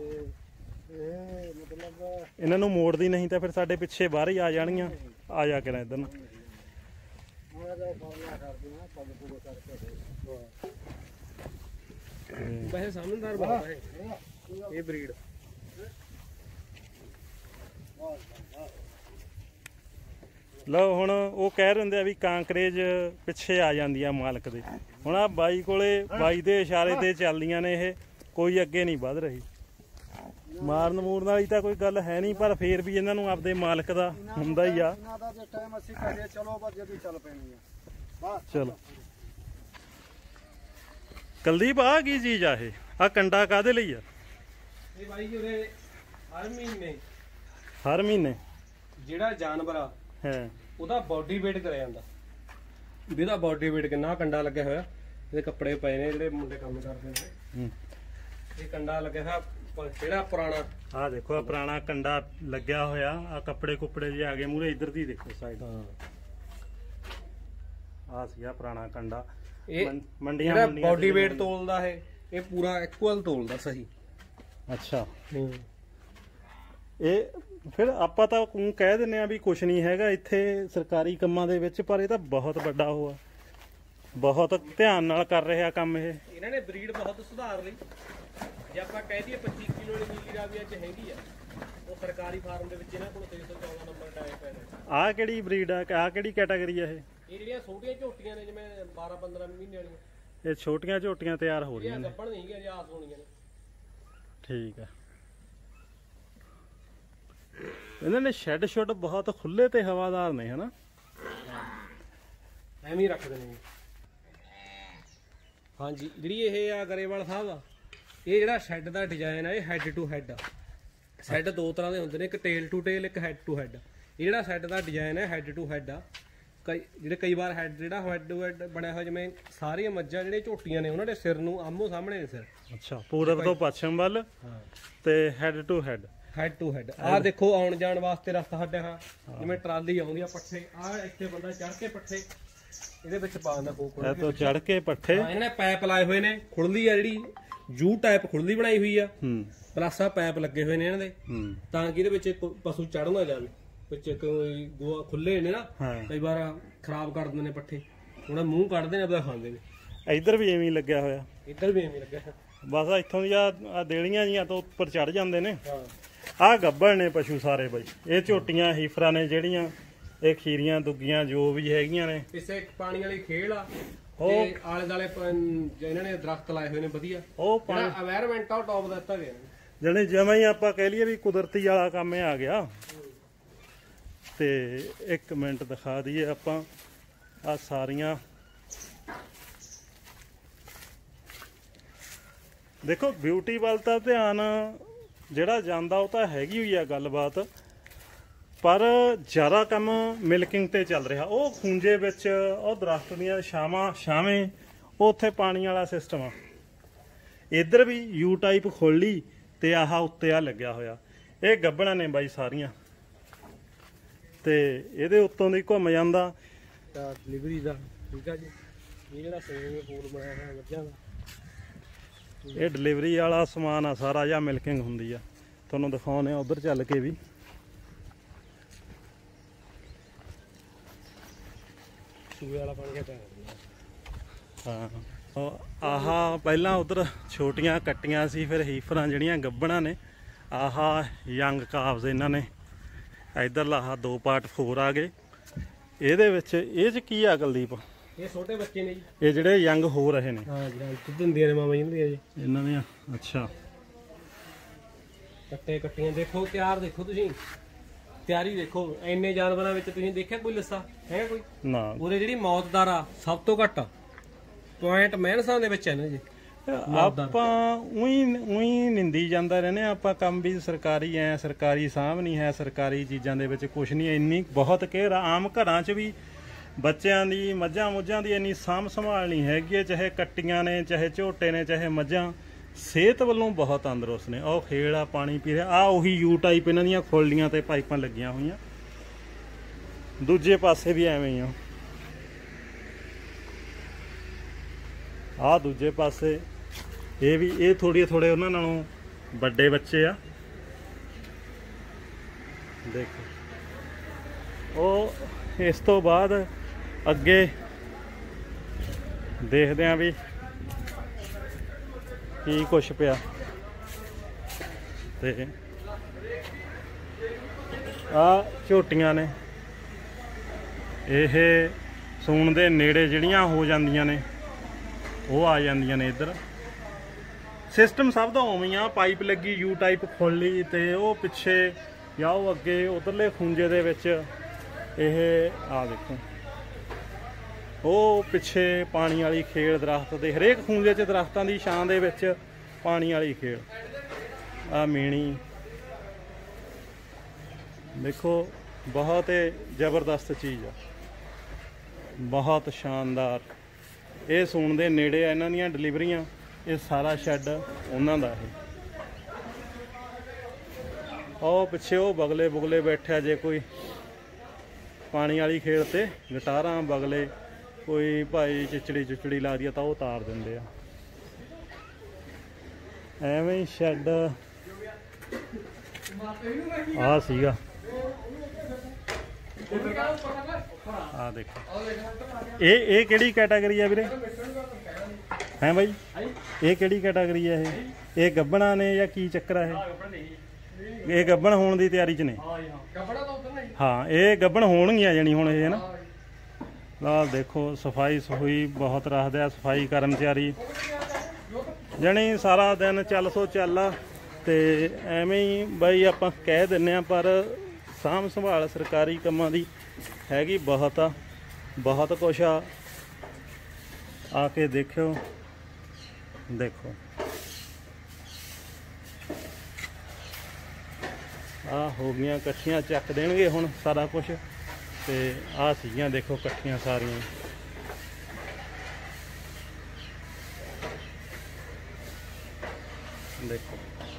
ਇਹ ਮਤਲਬ ਇਹਨਾਂ ਨੂੰ ਮੋੜਦੀ ਨਹੀਂ ਤਾਂ ਫਿਰ ਸਾਡੇ ਪਿੱਛੇ ਬਾਹਰ ਹੀ ਆ ਜਾਣਗੀਆਂ। ਆ ਜਾ ਕੇ ਨਾ ਇੱਧਰ ਨੂੰ। ਵੈਸੇ ਸਮਝਦਾਰ ਬਹੁਤ ਹੈ ਇਹ ਬਰੀਡ। ਲਓ ਹੁਣ ਉਹ ਕਹਿ ਰਹੇ ਆ ਵੀ ਕਾਂਕਰੇਜ ਪਿੱਛੇ ਆ ਜਾਂਦੀ ਆ ਮਾਲਕ ਦੇ। ਹੁਣ ਆ ਬਾਈ ਕੋਲੇ, ਬਾਈ ਦੇ ਇਸ਼ਾਰੇ ਤੇ ਚੱਲਦੀਆਂ ਨੇ ਇਹ, ਕੋਈ ਅੱਗੇ ਨਹੀਂ ਵੱਧ ਰਹੀ। ਮਾਰਨ ਮੂਰਨ ਵਾਲੀ ਤਾਂ ਕੋਈ ਗੱਲ ਹੈ ਨਹੀਂ, ਪਰ ਫੇਰ ਵੀ ਇਹਨਾਂ ਨੂੰ ਆਪਦੇ ਮਾਲਕ ਦਾ ਹੁੰਦਾ ਹੀ ਆ। ਚਲੋ ਕੁਲਦੀਪ, ਆ ਕੀ ਚੀਜ਼ ਆ ਇਹ? ਆ ਕੰਡਾ ਕਾਹਦੇ ਲਈ ਆ? ਇਹ ਬਾਈ ਜੀ ਉਰੇ ਹਰ ਮਹੀਨੇ ਜਿਹੜਾ ਜਾਨਵਰ ਆ ਹੈ ਉਹਦਾ ਬਾਡੀ ਵੇਟ ਕਰਿਆ ਜਾਂਦਾ ਵੀ ਇਹਦਾ ਬਾਡੀ ਵੇਟ ਕਿੰਨਾ। ਕੰਡਾ ਲੱਗਿਆ ਹੋਇਆ, ਇਹਦੇ ਕੱਪੜੇ ਪਏ ਨੇ ਜਿਹੜੇ ਮੁੰਡੇ ਕੰਮ ਕਰਦੇ ਨੇ। ਇਹ ਕੰਡਾ ਲੱਗਿਆ ਹੋਇਆ ਜਿਹੜਾ ਪੁਰਾਣਾ, ਆ ਦੇਖੋ, ਆ ਪੁਰਾਣਾ ਕੰਡਾ ਲੱਗਿਆ ਹੋਇਆ। ਆ ਕੱਪੜੇ ਕੁੱਪੜੇ ਜੇ ਆ ਗਏ ਮੂਰੇ, ਇੱਧਰ ਦੀ ਦੇਖੋ ਸਾਈਡ। ਆ ਸੀਗਾ ਪੁਰਾਣਾ ਕੰਡਾ। ਇਹ ਮੰਡੀਆਂ ਜਿਹੜਾ ਬਾਡੀ ਵੇਟ ਤੋਲਦਾ ਇਹ ਪੂਰਾ ਇਕੁਅਲ ਤੋਲਦਾ ਸਹੀ। ਅੱਛਾ, ਇਹ ਫਿਰ ਆਪਾਂ ਤਾਂ ਕਹਿ ਦਿੰਦੇ ਆ ਵੀ ਕੁਛ ਨਹੀਂ ਹੈਗਾ ਇੱਥੇ ਸਰਕਾਰੀ ਕੰਮਾਂ ਦੇ ਵਿੱਚ, ਪਰ ਇਹ ਤਾਂ ਬਹੁਤ ਵੱਡਾ ਉਹ ਆ, ਬਹੁਤ ਧਿਆਨ ਨਾਲ ਕਰ ਰਿਹਾ ਕੰਮ ਇਹ। ਇਹਨਾਂ ਨੇ ਬਰੀਡ ਬਹੁਤ ਸੁਧਾਰ ਲਈ। ਜੇ ਆਪਾਂ ਕਹਿ ਦਈਏ 25 ਕਿਲੋ ਵਾਲੀ ਨੀਲੀ ਰਾਵੀ ਅੱਜ ਹੈਗੀ ਆ, ਉਹ ਸਰਕਾਰੀ ਫਾਰਮ ਦੇ ਵਿੱਚ ਇਹਨਾਂ ਕੋਲ 314 ਨੰਬਰ ਟਾਈਪ ਪਏ ਨੇ। ਆਹ ਕਿਹੜੀ ਬਰੀਡ ਆ? ਆਹ ਕਿਹੜੀ ਕੈਟਾਗਰੀ ਆ ਇਹ? ਇਹ ਜਿਹੜੀਆਂ ਛੋਟੀਆਂ ਝੋਟੀਆਂ ਨੇ ਜਿਵੇਂ 12-15 ਮਹੀਨੇ ਵਾਲੀਆਂ, ਇਹ ਛੋਟੀਆਂ ਝੋਟੀਆਂ ਤਿਆਰ ਹੋ ਰਹੀਆਂ ਇਹ ਨੇ। ਗੱਭਣ ਨਹੀਂ ਹੈਗੀਆਂ, ਆਸ ਹੋਣੀਆਂ ਨੇ। ਠੀਕ ਆ। ਇਹਨਾਂ ਨੇ ਸ਼ੈੱਡ ਸ਼ੁੱਡ ਬਹੁਤ ਖੁੱਲੇ ਤੇ ਹਵਾਦਾਰ ਨੇ, ਹਨਾ? ਐਵੇਂ ਹੀ ਰੱਖਦੇ ਨੇ। ਹਾਂਜੀ, ਜਿਹੜੀ ਇਹ ਆ ਗਰੇਵਾਲ ਸਾਹਿਬ ਆ, ਇਹ ਜਿਹੜਾ ਸ਼ੈੱਡ ਦਾ ਡਿਜ਼ਾਈਨ ਆ, ਇਹ ਹੈਡ ਟੂ ਹੈਡ ਆ। ਸ਼ੈੱਡ 2 ਤਰ੍ਹਾਂ ਦੇ ਹੁੰਦੇ ਨੇ, ਇੱਕ ਟੇਲ ਟੂ ਟੇਲ, ਇੱਕ ਹੈਡ ਟੂ ਹੈਡ। ਇਹ ਜਿਹੜਾ ਸ਼ੈੱਡ ਦਾ ਡਿਜ਼ਾਈਨ ਹੈ ਹੈਡ ਟੂ ਹੈਡ ਆ। ਕਈ ਵਾਰ ਹੈਡ ਜਿਹੜਾ ਹੈਡ ਟੂ ਹੈਡ ਬਣਿਆ ਹੋਇਆ, ਜਿਵੇਂ ਸਾਰੀਆਂ ਮੱਝਾਂ ਜਿਹੜੇ ਝੋਟੀਆਂ ਨੇ ਉਹਨਾਂ ਦੇ ਸਿਰ ਨੂੰ ਆਮੋ ਸਾਹਮਣੇ ਨੇ ਸਿਰ। ਅੱਛਾ, ਪੂਰਬ ਤੋਂ ਪੱਛਮ ਵੱਲ ਤੇ head to head. Head to head. ਆਹ ਦੇਖੋ, ਆਉਣ ਜਾਣ ਵਾਸਤੇ ਰਸਤਾ ਹੱਡਿਆ, ਜਿਵੇਂ ਟਰਾਲੀ ਆਉਂਦੀ ਆ ਪੱਠੇ, ਆਹ ਇੱਥੇ ਬੰਦਾ ਚੜ ਕੇ ਪੱਠੇ ਇਹਦੇ ਵਿੱਚ ਪਾ ਦਿੰਦਾ। ਇਹ ਤੋਂ ਚੜ ਕੇ ਪੱਠੇ ਇਹਨਾਂ ਨੇ ਪਾਈਪ ਲਾਏ ਹੋਏ ਨੇ, ਖੁੱਲਦੀ ਆ ਜਿਹੜੀ ਜੂ ਟਾਈਪ ਖੁੱਲਦੀ ਬਣਾਈ ਹੋਈ ਆ, ਪਲੱਸ ਆ ਪਾਈਪ ਲੱਗੇ ਹੋਏ ਨੇ ਇਹਨਾਂ ਦੇ, ਤਾਂ ਕਿ ਇਹਦੇ ਵਿੱਚ ਪਸ਼ੂ ਚੜ ਨਾ ਜਾਵੇ। ਵਿੱਚ ਕੋਈ ਗੋਆ ਖੁੱਲੇ ਨੇ ਨਾ, ਕਈ ਵਾਰ ਖਰਾਬ ਕਰ ਦਿੰਦੇ ਨੇ ਪੱਠੇ, ਉਹਨਾਂ ਮੂੰਹ ਕੱਢਦੇ ਨੇ, ਆਪਦਾ ਖਾਂਦੇ ਨੇ। ਇੱਧਰ ਵੀ ਐਵੇਂ ਹੀ ਲੱਗਿਆ ਹੋਇਆ, ਇੱਧਰ ਵੀ ਐਵੇਂ ਲੱਗਿਆ। ਬਸ ਇੱਥੋਂ ਦੀਆਂ ਦੇਲੀਆਂ ਜੀਆਂ ਤੋਂ ਉੱਪਰ ਚੜ ਜਾਂਦੇ ਨੇ। ਆਹ ਗੱਭਣ ਨੇ ਪਸ਼ੂ ਸਾਰੇ ਬਾਈ, ਇਹ ਝੋਟੀਆਂ ਹੀਫਰਾਂ ਨੇ ਜਿਹੜੀਆਂ, ਇਹ ਖੀਰੀਆਂ ਦੁੱਗੀਆਂ ਜੋ ਵੀ ਹੈਗੀਆਂ ਨੇ। ਇਸੇ ਪਾਣੀ ਵਾਲੀ ਖੇਲ ਆ, ਤੇ ਆਲੇ ਦਾਲੇ ਇਹਨਾਂ ਨੇ ਦਰਖਤ ਲਾਏ ਹੋਏ ਨੇ ਵਧੀਆ, ਉਹ এনवायरमेंट ਆ ਟੌਪ ਦਾ ਦਿੱਤਾ ਗਿਆ। ਜਿਹੜੇ ਜਿਵੇਂ ਹੀ ਆਪਾਂ ਕਹਿ ਲਈਏ ਵੀ ਕੁਦਰਤੀ ਵਾਲਾ ਕੰਮ ਆ ਗਿਆ। ਤੇ 1 ਮਿੰਟ ਦਿਖਾ ਦਈਏ ਆਪਾਂ ਆ ਸਾਰੀਆਂ, ਦੇਖੋ ਬਿਊਟੀ ਵੱਲ ਤਾਂ ਧਿਆਨ ਜਿਹੜਾ ਜਾਂਦਾ ਉਹ ਤਾਂ ਹੈਗੀ ਹੋਈ ਆ ਗੱਲਬਾਤ, ਪਰ ਜ਼ਿਆਦਾ ਕੰਮ ਮਿਲਕਿੰਗ ਤੇ ਚੱਲ ਰਿਹਾ। ਉਹ ਖੂੰਜੇ ਵਿੱਚ ਉਹ ਦਰਖਤ ਦੀਆਂ ਛਾਵੇਂ ਉਹ ਉੱਥੇ ਪਾਣੀ ਵਾਲਾ ਸਿਸਟਮ ਆ। ਇੱਧਰ ਵੀ ਯੂ ਟਾਈਪ ਖੋਲੀ ਤੇ ਆਹ ਉੱਤੇ ਆ ਲੱਗਿਆ ਹੋਇਆ। ਇਹ ਗੱਭਣਾ ਨੇ ਬਾਈ ਸਾਰੀਆਂ, ਤੇ ਇਹਦੇ ਉੱਤੋਂ ਦੀ ਘੁੰਮ ਜਾਂਦਾ ਡਿਲੀਵਰੀ ਦਾ। ਠੀਕ ਆ ਜੀ, ਇਹ ਜਿਹੜਾ ਸਵੀਮਿੰਗ ਪੂਲ ਬਣਾਇਆ ਹੋਇਆ ਮੱਝਾਂ ਦਾ, ਇਹ ਡਿਲੀਵਰੀ ਵਾਲਾ ਸਮਾਨ ਆ ਸਾਰਾ, ਜਾਂ ਮਿਲਕਿੰਗ ਹੁੰਦੀ ਆ। ਤੁਹਾਨੂੰ ਦਿਖਾਉਂਦੇ ਆ ਉਧਰ ਚੱਲ ਕੇ ਵੀ। ਸੂਏ ਵਾਲਾ ਪਾਣੀ ਘਟਾ। ਹਾਂ, ਆਹ ਪਹਿਲਾਂ ਉਧਰ ਛੋਟੀਆਂ ਕੱਟੀਆਂ ਸੀ, ਫਿਰ ਹੀਫਰਾਂ ਜਿਹੜੀਆਂ ਗੱਭਣਾ ਨੇ। ਆਹ ਯੰਗ ਕਾਵਜ਼ ਇਹਨਾਂ ਨੇ। ਇੱਧਰਲਾ ਆਹ 2 ਪਾਰਟ 4 ਆ ਗਏ। ਇਹਦੇ ਵਿੱਚ ਇਹ 'ਚ ਕੀ ਆ ਕੁਲਦੀਪ? ਇਹ ਛੋਟੇ ਬੱਚੇ ਨੇ ਜੀ, ਇਹ ਜਿਹੜੇ ਯੰਗ ਹੋ ਰਹੇ ਨੇ। ਹਾਂ ਜੀ, ਦੁੱਧ ਦਿੰਦੀਆਂ ਨੇ ਮਾਮਾ ਜੀ ਇਹਨਾਂ ਦੀਆਂ। ਅੱਛਾ, ਕੱਟੀਆਂ ਦੇਖੋ, ਤਿਆਰ ਦੇਖੋ ਤੁਸੀਂ, ਤਿਆਰੀ ਦੇਖੋ। ਇੰਨੇ ਜਾਨਵਰਾਂ ਵਿੱਚ ਤੁਸੀਂ ਦੇਖਿਆ ਕੋਈ ਲਿੱਸਾ ਹੈ? ਕੋਈ ਨਾ। ਉਹਦੇ ਜਿਹੜੀ ਮੌਤ ਦਰ ਆ ਸਭ ਤੋਂ ਘੱਟ ਪੁਆਇੰਟ ਮਿਹਨਤਾਂ ਦੇ ਵਿੱਚ ਹੈ ਨਾ ਜੀ। ਆਪਾਂ ਉਹੀ ਨਿੰਦੀ ਜਾਂਦਾ ਰਹਿੰਦੇ ਆਪਾਂ ਕੰਮ ਵੀ ਸਰਕਾਰੀ ਐ, ਸਰਕਾਰੀ ਸਾਂਭ ਨਹੀਂ ਹੈ, ਸਰਕਾਰੀ ਚੀਜ਼ਾਂ ਦੇ ਵਿੱਚ ਕੁਛ ਨਹੀਂ। ਇੰਨੀ ਬਹੁਤ ਘੇਰ ਆਮ ਘਰਾਂ 'ਚ ਵੀ ਬੱਚਿਆਂ ਦੀ, ਮੱਝਾਂ ਮੁੱਝਾਂ ਦੀ ਇੰਨੀ ਸਾਂਭ ਸੰਭਾਲ ਨਹੀਂ ਹੈਗੀ। ਚਾਹੇ ਕੱਟੀਆਂ ਨੇ, ਚਾਹੇ ਝੋਟੇ ਨੇ, ਚਾਹੇ ਮੱਝਾਂ, ਸਿਹਤ ਵੱਲੋਂ ਬਹੁਤ ਤੰਦਰੁਸਤ ਨੇ। ਉਹ ਖੇੜ ਆ, ਪਾਣੀ ਪੀ ਰਿਹਾ। ਆ ਉਹੀ ਯੂ ਟਾਈਪ ਇਹਨਾਂ ਦੀਆਂ ਖੋਲੀਆਂ ਤੇ ਪਾਈਪਾਂ ਲੱਗੀਆਂ ਹੋਈਆਂ। ਦੂਜੇ ਪਾਸੇ ਵੀ ਐਵੇਂ ਹੀ ਆ। ਆਹ ਦੂਜੇ ਪਾਸੇ ਇਹ ਵੀ, ਇਹ ਥੋੜੇ ਉਹਨਾਂ ਨਾਲੋਂ ਵੱਡੇ ਬੱਚੇ ਆ। ਦੇਖੋ ਉਹ। ਇਸ ਤੋਂ ਬਾਅਦ ਅੱਗੇ ਦੇਖਦੇ ਆਂ ਵੀ ਕੀ ਕੁਛ ਪਿਆ। ਤੇ ਆ ਝੋਟੀਆਂ ਨੇ, ਇਹ ਸੂਣ ਦੇ ਨੇੜੇ ਜਿਹੜੀਆਂ ਹੋ ਜਾਂਦੀਆਂ ਨੇ ਉਹ ਆ ਜਾਂਦੀਆਂ ਨੇ। ਇੱਧਰ ਸਿਸਟਮ ਸਭ ਦਾ ਉਵੇਂ ਆ, ਪਾਈਪ ਲੱਗੀ ਯੂ ਟਾਈਪ ਖੋਲੀ, ਤੇ ਉਹ ਪਿੱਛੇ ਜਾਂ ਉਹ ਅੱਗੇ ਉਧਰਲੇ ਖੂੰਜੇ ਦੇ ਵਿੱਚ ਇਹ ਆ ਦੇਖੋ, ਉਹ ਪਿੱਛੇ ਪਾਣੀ ਵਾਲੀ ਖੇਲ ਦਰਖਤ ਦੇ, ਹਰੇਕ ਖੂੰਜੇ 'ਚ ਦਰਖਤਾਂ ਦੀ ਛਾਂ ਦੇ ਵਿੱਚ ਪਾਣੀ ਵਾਲੀ ਖੇਲ। ਆ ਮੀਣੀ ਦੇਖੋ, ਬਹੁਤ ਜ਼ਬਰਦਸਤ ਚੀਜ਼ ਆ, ਬਹੁਤ ਸ਼ਾਨਦਾਰ। ਇਹ ਸੂਣ ਦੇ ਨੇੜੇ ਆ ਇਹਨਾਂ ਦੀਆਂ ਡਿਲੀਵਰੀਆਂ। ਇਹ ਸਾਰਾ ਸ਼ੈੱਡ ਉਹਨਾਂ ਦਾ। ਇਹ ਉਹ ਪਿੱਛੇ ਉਹ ਬਗਲੇ ਬੈਠਿਆ, ਜੇ ਕੋਈ ਪਾਣੀ ਵਾਲੀ ਖੇਡ ਤੇ ਗਿਟਾਰਾਂ ਬਗਲੇ, ਕੋਈ ਭਾਈ ਚਿਚੜੀ ਲੱਗਦੀ ਆ ਤਾਂ ਉਹ ਤਾਰ ਦਿੰਦੇ ਆ। ਐਵੇਂ ਹੀ ਸ਼ੈੱਡ ਆ ਸੀਗਾ। ਆ ਦੇਖੋ, ਇਹ ਕਿਹੜੀ ਕੈਟਾਗਰੀ ਆ ਵੀਰੇ? ਹੈ ਬਾਈ, ਇਹ ਕਿਹੜੀ ਕੈਟਾਗਰੀ ਆ? ਇਹ ਗੱਭਣਾ ਨੇ ਜਾਂ ਕੀ ਚੱਕਰ ਆ? ਇਹ ਗੱਭਣ ਹੋਣ ਦੀ ਤਿਆਰੀ 'ਚ ਨੇ। ਹਾਂ, ਇਹ ਗੱਭਣ ਹੋਣਗੀਆਂ ਜਾਣੀ ਹੁਣ ਇਹ ਨਾ। ਆਹ ਦੇਖੋ, ਸਫਾਈ ਸਫੂਈ ਬਹੁਤ ਰੱਖਦੇ ਆ, ਸਫਾਈ ਕਰਮਚਾਰੀ ਜਾਣੀ ਸਾਰਾ ਦਿਨ ਚੱਲ ਆ। ਤੇ ਐਵੇਂ ਹੀ ਬਾਈ ਆਪਾਂ ਕਹਿ ਦਿੰਦੇ ਆ, ਪਰ ਸਾਂਭ ਸੰਭਾਲ ਸਰਕਾਰੀ ਕੰਮਾਂ ਦੀ ਹੈਗੀ ਬਹੁਤ ਆ, ਬਹੁਤ ਕੁਛ ਆ ਕੇ ਦੇਖਿਓ। ਦੇਖੋ ਆ ਹੋ ਗਈਆਂ ਇਕੱਠੀਆਂ, ਚੱਕ ਦੇਣਗੇ ਹੁਣ ਸਾਰਾ ਕੁਛ। ਤੇ ਆ ਸੀਗੀਆਂ ਦੇਖੋ ਇਕੱਠੀਆਂ ਸਾਰੀਆਂ। ਦੇਖੋ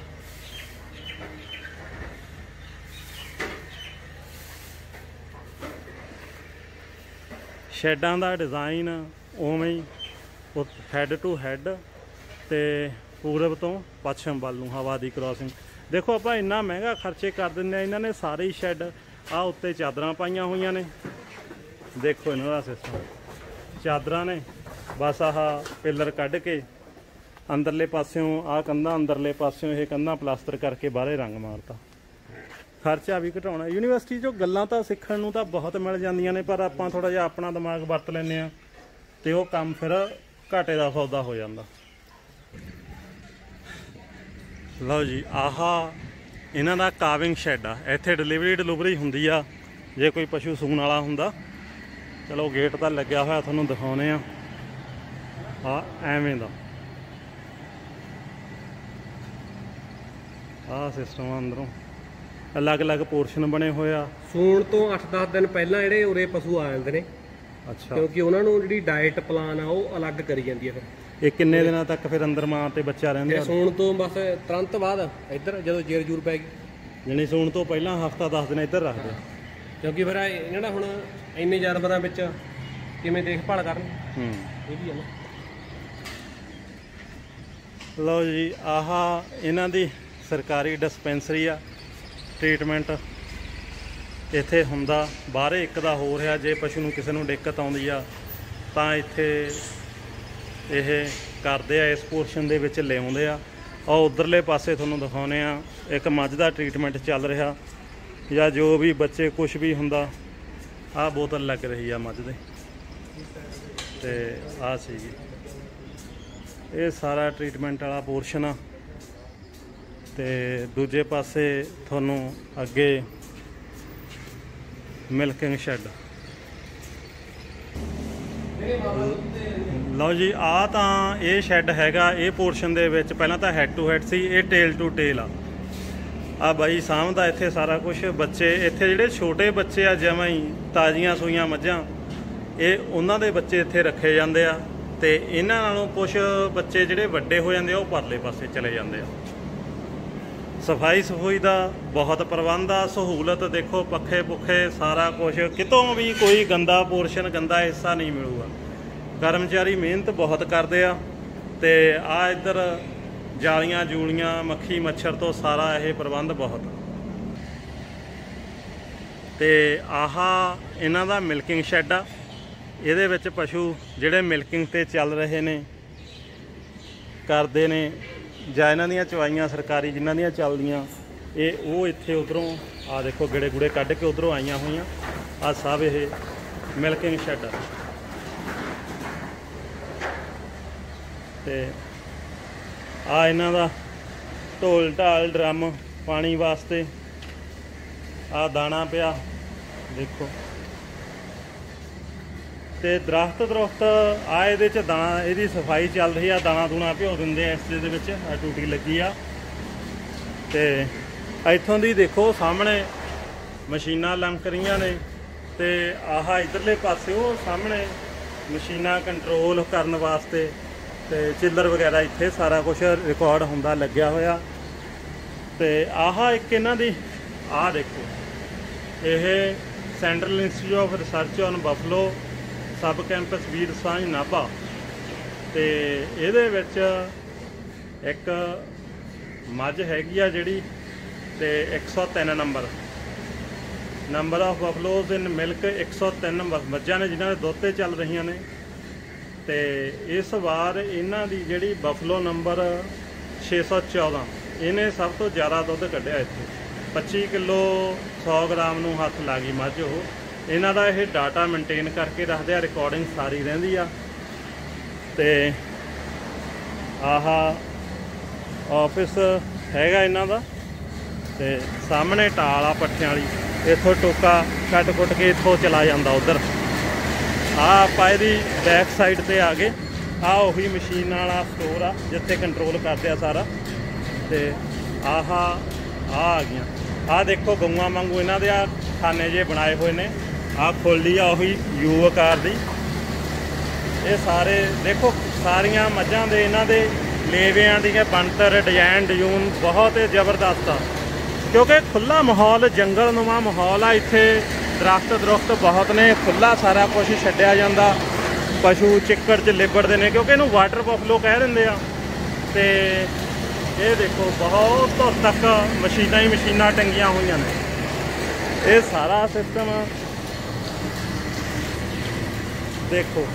ਸ਼ੈਡਾਂ ਦਾ ਡਿਜ਼ਾਈਨ ਉਵੇਂ ਹੀ, ਹੈਡ ਟੂ ਹੈਡ, ਤੇ ਪੂਰਬ ਤੋਂ ਪੱਛਮ ਵੱਲ ਨੂੰ ਹਵਾ ਦੀ ਕ੍ਰਾਸਿੰਗ। ਦੇਖੋ ਆਪਾਂ ਇੰਨਾ ਮਹਿੰਗਾ ਖਰਚੇ ਕਰ ਦਿੰਦੇ ਆ, ਇਹਨਾਂ ਨੇ ਸਾਰੇ ਹੀ ਸ਼ੈੱਡ ਆ ਉੱਤੇ ਚਾਦਰਾਂ ਪਾਈਆਂ ਹੋਈਆਂ ਨੇ, ਦੇਖੋ ਇਹਨਾਂ ਦਾ ਸਿਸਟਮ। ਚਾਦਰਾਂ ਨੇ, ਬਸ ਆਹ ਪਿੱਲਰ ਕੱਢ ਕੇ ਅੰਦਰਲੇ ਪਾਸਿਓਂ ਆਹ ਕੰਧਾਂ, ਅੰਦਰਲੇ ਪਾਸਿਓਂ ਇਹ ਕੰਧਾਂ ਪਲਾਸਟਰ ਕਰਕੇ ਬਾਹਰੇ ਰੰਗ ਮਾਰਤਾ। ਖਰਚਾ ਵੀ ਘਟਾਉਣਾ। ਯੂਨੀਵਰਸਿਟੀ 'ਚੋਂ ਗੱਲਾਂ ਤਾਂ ਸਿੱਖਣ ਨੂੰ ਤਾਂ ਬਹੁਤ ਮਿਲ ਜਾਂਦੀਆਂ ਨੇ, ਪਰ ਆਪਾਂ ਥੋੜ੍ਹਾ ਜਿਹਾ ਆਪਣਾ ਦਿਮਾਗ ਵਰਤ ਲੈਂਦੇ ਹਾਂ ਅਤੇ ਉਹ ਕੰਮ ਫਿਰ ਘਾਟੇ ਦਾ ਸੌਦਾ ਹੋ ਜਾਂਦਾ। ਲਓ ਜੀ, ਆਹ ਇਹਨਾਂ ਦਾ ਕਾਵਿੰਗ ਸ਼ੈੱਡ ਆ। ਇੱਥੇ ਡਿਲੀਵਰੀ ਹੁੰਦੀ ਆ ਜੇ ਕੋਈ ਪਸ਼ੂ ਸੂਣ ਵਾਲਾ ਹੁੰਦਾ। ਚਲੋ ਗੇਟ ਤਾਂ ਲੱਗਿਆ ਹੋਇਆ, ਤੁਹਾਨੂੰ ਦਿਖਾਉਂਦੇ ਆ। ਐਵੇਂ ਦਾ ਆਹ ਸਿਸਟਮ ਆ, ਅੰਦਰੋਂ ਅਲੱਗ-ਅਲੱਗ ਪੋਰਸ਼ਨ ਬਣੇ ਹੋਏ ਆ। ਸੂਣ ਤੋਂ 8-10 ਦਿਨ ਪਹਿਲਾਂ ਜਿਹੜੇ ਉਰੇ ਪਸ਼ੂ ਆ ਜਾਂਦੇ ਨੇ। ਅੱਛਾ, ਕਿਉਂਕਿ ਉਹਨਾਂ ਨੂੰ ਜਿਹੜੀ ਡਾਈਟ ਪਲਾਨ ਆ ਉਹ ਅਲੱਗ ਕਰੀ ਜਾਂਦੀ ਹੈ। ਫਿਰ ਇਹ ਕਿੰਨੇ ਦਿਨਾਂ ਤੱਕ ਫਿਰ ਅੰਦਰ ਮਾਂ ਤੇ ਬੱਚਾ ਰਹਿੰਦੇ ਆ? ਸੂਣ ਤੋਂ ਬਸ ਤੁਰੰਤ ਬਾਅਦ ਇੱਧਰ ਜਦੋਂ ਜੇਰ ਜੂਰ ਪੈ ਗਈ, ਜਾਣੀ ਸੂਣ ਤੋਂ ਪਹਿਲਾਂ ਹਫ਼ਤਾ 10 ਦਿਨ ਇੱਧਰ ਰੱਖਦੇ ਆ। ਕਿਉਂਕਿ ਫਿਰ ਇਹਨਾਂ ਦਾ ਹੁਣ ਇੰਨੇ ਜਾਨਵਰਾਂ ਵਿੱਚ ਕਿਵੇਂ ਦੇਖਭਾਲ ਕਰਨ, ਇਹ ਵੀ ਹੈ ਨਾ। ਲਓ ਜੀ, ਆਹ ਇਹਨਾਂ ਦੀ ਸਰਕਾਰੀ ਡਿਸਪੈਂਸਰੀ ਆ। ਟ੍ਰੀਟਮੈਂਟ ਇੱਥੇ ਹੁੰਦਾ। ਬਾਹਰੇ ਇੱਕ ਦਾ ਹੋ ਰਿਹਾ, ਜੇ ਪਸ਼ੂ ਨੂੰ ਕਿਸੇ ਨੂੰ ਦਿੱਕਤ ਆਉਂਦੀ ਆ ਤਾਂ ਇੱਥੇ ਇਹ ਕਰਦੇ ਆ, ਇਸ ਪੋਰਸ਼ਨ ਦੇ ਵਿੱਚ ਲਿਆਉਂਦੇ ਆ। ਔਰ ਉਧਰਲੇ ਪਾਸੇ ਤੁਹਾਨੂੰ ਦਿਖਾਉਂਦੇ ਆ, ਇੱਕ ਮੱਝ ਦਾ ਟ੍ਰੀਟਮੈਂਟ ਚੱਲ ਰਿਹਾ, ਜਾਂ ਜੋ ਵੀ ਬੱਚੇ ਕੁਛ ਵੀ ਹੁੰਦਾ। ਆਹ ਬੋਤਲ ਲੱਗ ਰਹੀ ਆ ਮੱਝ ਦੇ, ਤੇ ਆਹ ਸੀਗੀ। ਇਹ ਸਾਰਾ ਟ੍ਰੀਟਮੈਂਟ ਵਾਲਾ ਪੋਰਸ਼ਨ ਆ। ਤੇ ਦੂਜੇ ਪਾਸੇ ਤੁਹਾਨੂੰ ਅੱਗੇ ਮਿਲਕਿੰਗ ਸ਼ੈੱਡ। ਲਓ ਜੀ, ਆਹ ਤਾਂ ਇਹ ਸ਼ੈੱਡ ਹੈਗਾ। ਇਹ ਪੋਰਸ਼ਨ ਦੇ ਵਿੱਚ ਪਹਿਲਾਂ ਤਾਂ ਹੈਡ ਟੂ ਹੈਡ ਸੀ, ਇਹ ਟੇਲ ਟੂ ਟੇਲ ਆ। ਆ ਬਾਈ ਸਾਂਭਦਾ ਇੱਥੇ ਸਾਰਾ ਕੁਝ। ਬੱਚੇ ਇੱਥੇ ਜਿਹੜੇ ਛੋਟੇ ਬੱਚੇ ਆ, ਜਿਵੇਂ ਹੀ ਤਾਜ਼ੀਆਂ ਸੂਈਆਂ ਮੱਝਾਂ, ਇਹ ਉਹਨਾਂ ਦੇ ਬੱਚੇ ਇੱਥੇ ਰੱਖੇ ਜਾਂਦੇ ਆ। ਤੇ ਇਹਨਾਂ ਨਾਲੋਂ ਕੁਝ ਬੱਚੇ ਜਿਹੜੇ ਵੱਡੇ ਹੋ ਜਾਂਦੇ ਆ ਉਹ ਪਰਲੇ ਪਾਸੇ ਚਲੇ ਜਾਂਦੇ ਆ। ਸਫਾਈ ਸਫੂਈ ਦਾ ਬਹੁਤ ਪ੍ਰਬੰਧ ਆ। ਸਹੂਲਤ ਦੇਖੋ, ਪੱਖੇ ਪੁੱਖੇ ਸਾਰਾ ਕੁਝ, ਕਿਤੋਂ ਵੀ ਕੋਈ ਗੰਦਾ ਪੋਰਸ਼ਨ, ਗੰਦਾ ਹਿੱਸਾ ਨਹੀਂ ਮਿਲੂਗਾ। ਕਰਮਚਾਰੀ ਮਿਹਨਤ ਬਹੁਤ ਕਰਦੇ ਆ। ਤੇ ਆ ਇੱਧਰ ਜਾਲੀਆਂ ਜੂਲੀਆਂ, ਮੱਖੀ ਮੱਛਰ ਤੋਂ ਸਾਰਾ ਇਹ ਪ੍ਰਬੰਧ ਬਹੁਤ। ਤੇ ਆਹ ਇਹਨਾਂ ਦਾ ਮਿਲਕਿੰਗ ਸ਼ੈੱਡ ਆ। ਇਹਦੇ ਵਿੱਚ ਪਸ਼ੂ ਜਿਹੜੇ ਮਿਲਕਿੰਗ ਤੇ ਚੱਲ ਰਹੇ ਨੇ, ਕਰਦੇ ਨੇ, ਜਾਂ ਇਹਨਾਂ ਦੀਆਂ ਚਵਾਈਆਂ ਸਰਕਾਰੀ ਜਿਨ੍ਹਾਂ ਦੀਆਂ ਚੱਲਦੀਆਂ, ਇਹ ਉਹ ਇੱਥੇ ਉਧਰੋਂ ਆ ਦੇਖੋ ਗੇੜੇ ਗੂੜੇ ਕੱਢ ਕੇ ਉਧਰੋਂ ਆਈਆਂ ਹੋਈਆਂ। ਆ ਸਭ ਇਹ ਮਿਲਕਿੰਗ ਸ਼ੈੱਡ ਆ। ਤੇ ਆ ਇਹਨਾਂ ਦਾ ਢੋਲ ਢਾਲ ਡਰਮ ਪਾਣੀ ਵਾਸਤੇ। ਆ ਦਾਣਾ ਪਿਆ ਦੇਖੋ। ਤੇ ਦਰਖਤ ਆ, ਇਹਦੇ 'ਚ ਦਾਣਾ, ਇਹਦੀ ਸਫਾਈ ਚੱਲ ਰਹੀ ਆ। ਦਾਣਾ ਦੂਣਾ ਭਿਓ ਦਿੰਦੇ ਆ ਇਸ ਦੇ ਵਿੱਚ। ਆ ਟੂਟੀ ਲੱਗੀ ਆ। ਤੇ ਇੱਥੋਂ ਦੀ ਦੇਖੋ ਸਾਹਮਣੇ ਮਸ਼ੀਨਾਂ ਲੰਕ ਰਹੀਆਂ ਨੇ। ਤੇ ਆਹ ਇੱਧਰਲੇ ਪਾਸੇ ਉਹ ਸਾਹਮਣੇ ਮਸ਼ੀਨਾਂ ਕੰਟਰੋਲ ਕਰਨ ਵਾਸਤੇ ਤੇ ਚਿੱਲਰ ਵਗੈਰਾ, ਇੱਥੇ ਸਾਰਾ ਕੁਝ ਰਿਕਾਰਡ ਹੁੰਦਾ ਲੱਗਿਆ ਹੋਇਆ। ਤੇ ਆਹ ਇੱਕ ਇਹਨਾਂ ਦੀ ਆਹ ਦੇਖੋ, ਇਹ central institute of research on buffalo sub campus Bir Sanjh Nabha. ਤੇ ਇਹਦੇ ਵਿੱਚ ਇੱਕ ਮੱਝ ਹੈਗੀ ਆ ਜਿਹੜੀ, ਤੇ 103 number of buffaloes in milk. 103 ਮੱਝਾਂ ਨੇ ਜਿਨ੍ਹਾਂ ਦੇ ਦੁੱਧ 'ਤੇ ਚੱਲ ਰਹੀਆਂ ਨੇ। ਤੇ ਇਸ ਵਾਰ ਇਹਨਾਂ ਦੀ ਜਿਹੜੀ ਬਫਲੋ ਨੰਬਰ 614, ਇਹਨੇ ਸਭ ਤੋਂ ਜ਼ਿਆਦਾ ਦੁੱਧ ਕੱਢਿਆ। ਇੱਥੇ 25 ਕਿਲੋ 100 ਗ੍ਰਾਮ ਨੂੰ ਹੱਥ ਲਾ ਗਈ ਮੱਝ ਉਹ। ਇਹਨਾਂ ਦਾ ਇਹ ਡਾਟਾ ਮੇਨਟੇਨ ਕਰਕੇ ਰੱਖਦੇ ਆ, ਰਿਕਾਰਡਿੰਗ ਸਾਰੀ ਰਹਿੰਦੀ ਆ। ਤੇ ਆਹ ਆਫਿਸ ਹੈਗਾ ਇਹਨਾਂ ਦਾ। ਤੇ ਸਾਹਮਣੇ ਟਾਲ ਆ ਪੱਠਿਆਂ ਵਾਲੀ, ਇੱਥੋਂ ਟੋਕਾ ਕੱਟ ਕੁੱਟ ਕੇ ਇੱਥੋਂ ਚਲਾ ਜਾਂਦਾ ਉੱਧਰ। ਆਪਾਂ ਇਹਦੀ ਬੈਕ ਸਾਈਡ ਤੇ ਆ ਗਏ। ਉਹੀ ਮਸ਼ੀਨ ਵਾਲਾ ਸਟੋਰ ਆ ਜਿੱਥੇ ਕੰਟਰੋਲ ਕਰਦੇ ਆ ਸਾਰਾ। ਤੇ ਆਹ ਆ ਗਈਆਂ। ਦੇਖੋ ਗਊਆਂ ਵਾਂਗੂ ਇਹਨਾਂ ਦੇ ਆ ਖਾਨੇ ਜੇ ਬਣਾਏ ਹੋਏ ਨੇ। ਖੋਲੀ ਆ ਉਹੀ ਯੂ ਆਕਾਰ ਦੀ। ਇਹ ਸਾਰੇ ਦੇਖੋ, ਸਾਰੀਆਂ ਮੱਝਾਂ ਦੇ ਇਹਨਾਂ ਦੇ ਲੇਵਿਆਂ ਦੀ ਬਣਤਰ, ਡਿਜ਼ਾਈਨ ਡਿਜ਼ੂਨ ਬਹੁਤ ਜ਼ਬਰਦਸਤ ਆ। ਕਿਉਂਕਿ ਖੁੱਲ੍ਹਾ ਮਾਹੌਲ, ਜੰਗਲਨੁਮਾ ਮਾਹੌਲ ਆ ਇੱਥੇ। ਦਰਖਤ ਬਹੁਤ ਨੇ, ਖੁੱਲ੍ਹਾ ਸਾਰਾ ਕੁਝ ਛੱਡਿਆ ਜਾਂਦਾ। ਪਸ਼ੂ ਚਿੱਕੜ 'ਚ ਲਿਬੜਦੇ ਨੇ ਕਿਉਂਕਿ ਇਹਨੂੰ ਵਾਟਰ ਬਫਲੋ ਕਹਿ ਦਿੰਦੇ ਆ। ਤੇ ਇਹ ਦੇਖੋ ਬਹੁਤ ਧੁਰ ਤੱਕ ਮਸ਼ੀਨਾਂ ਹੀ ਮਸ਼ੀਨਾਂ ਟੰਗੀਆਂ ਹੋਈਆਂ ਨੇ। ਇਹ ਸਾਰਾ ਸਿਸਟਮ ਦੇਖੋ।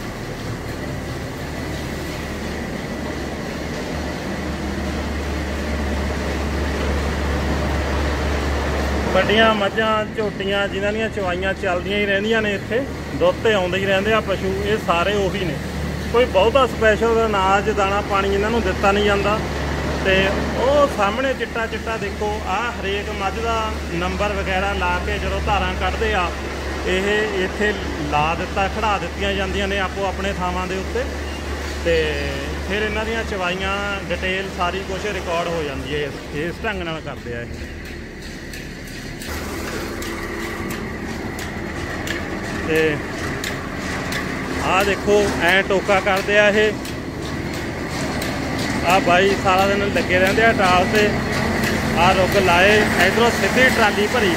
ਵੱਡੀਆਂ ਮੱਝਾਂ ਝੋਟੀਆਂ ਜਿਨ੍ਹਾਂ ਦੀਆਂ ਚਵਾਈਆਂ ਚੱਲਦੀਆਂ ਹੀ ਰਹਿੰਦੀਆਂ ਨੇ, ਇੱਥੇ ਦੁੱਧ ਤੇ ਆਉਂਦੇ ਹੀ ਰਹਿੰਦੇ ਆ ਪਸ਼ੂ, ਇਹ ਸਾਰੇ ਉਹੀ ਨੇ। ਕੋਈ ਬਹੁਤਾ ਸਪੈਸ਼ਲ ਅਨਾਜ ਦਾਣਾ ਪਾਣੀ ਇਹਨਾਂ ਨੂੰ ਦਿੱਤਾ ਨਹੀਂ ਜਾਂਦਾ। ਤੇ ਉਹ ਸਾਹਮਣੇ ਚਿੱਟਾ ਚਿੱਟਾ ਦੇਖੋ, ਆਹ ਹਰੇਕ ਮੱਝ ਦਾ ਨੰਬਰ ਵਗੈਰਾ ਲਾ ਕੇ ਜਦੋਂ ਧਾਰਾਂ ਕੱਢਦੇ ਆ, ਇਹ ਇੱਥੇ ਲਾ ਦਿੱਤਾ, ਖੜਾ ਦਿੱਤੀਆਂ ਜਾਂਦੀਆਂ ਨੇ ਆਪੋ ਆਪਣੇ ਥਾਵਾਂ ਦੇ ਉੱਤੇ। ਤੇ ਫਿਰ ਇਹਨਾਂ ਦੀਆਂ ਚਵਾਈਆਂ ਡਿਟੇਲ ਸਾਰੀ ਕੁਝ ਰਿਕਾਰਡ ਹੋ ਜਾਂਦੀ ਹੈ। ਇਸ ਢੰਗ ਨਾਲ ਕਰਦੇ ਆ ਇਹ। ਤੇ ਆਹ ਦੇਖੋ ਐਂ ਟੋਕਾ ਕਰਦੇ ਆ ਇਹ। ਆ ਬਾਈ ਸਾਰਾ ਦਿਨ ਲੱਗੇ ਰਹਿੰਦੇ ਆ ਟਾਲ ਤੇ। ਆਹ ਰੁੱਗ ਲਾਏ, ਇਧਰੋਂ ਸਿੱਧੀ ਟਰਾਲੀ ਭਰੀ।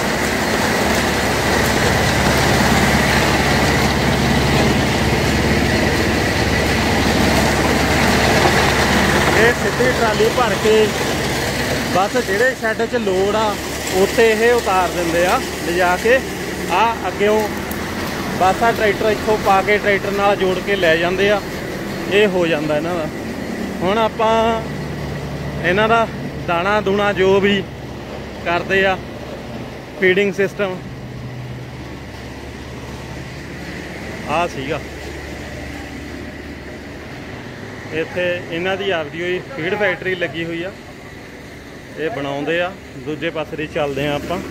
ਇਹ ਸਿੱਧੀ ਟਰਾਲੀ ਭਰ ਕੇ ਬਸ ਜਿਹੜੇ ਸ਼ੈੱਡ 'ਚ ਲੋੜ ਆ ਉੱਥੇ ਇਹ ਉਤਾਰ ਦਿੰਦੇ ਆ ਲਿਜਾ ਕੇ। ਆ ਅੱਗਿਓਂ ਬਸ ਆ ਟਰੈਕਟਰ ਇੱਥੋਂ ਪਾ ਕੇ ਟਰੈਕਟਰ ਨਾਲ ਜੋੜ ਕੇ ਲੈ ਜਾਂਦੇ ਆ। ਇਹ ਹੋ ਜਾਂਦਾ ਇਹਨਾਂ ਦਾ। ਹੁਣ ਆਪਾਂ ਇਹਨਾਂ ਦਾ ਦਾਣਾ ਦੂਣਾ ਜੋ ਵੀ ਕਰਦੇ ਆ, ਫੀਡਿੰਗ ਸਿਸਟਮ ਆ ਸੀਗਾ। ਇੱਥੇ ਇਹਨਾਂ ਦੀ ਆਪਦੀ ਹੋਈ ਫੀਡ ਫੈਕਟਰੀ ਲੱਗੀ ਹੋਈ ਆ, ਇਹ ਬਣਾਉਂਦੇ ਆ। ਦੂਜੇ ਪਾਸੇ ਦੀ ਚੱਲਦੇ ਆ ਆਪਾਂ।